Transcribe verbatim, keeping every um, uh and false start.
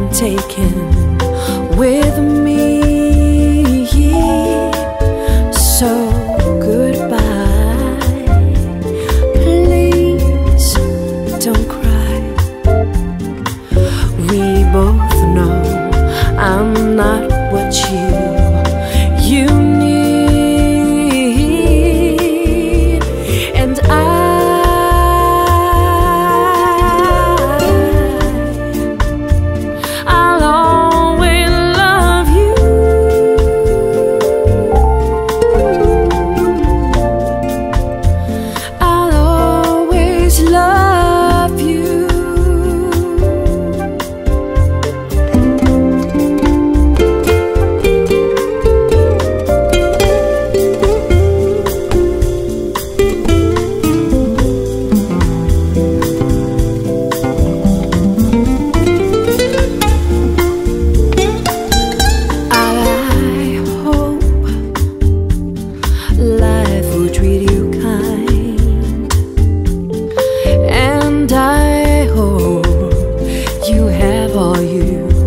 taken with me. So goodbye, please don't cry. We both know I'm not what you you need, and I I'll always love you. I'll always love you. Life will treat you kind, and I hope you have all you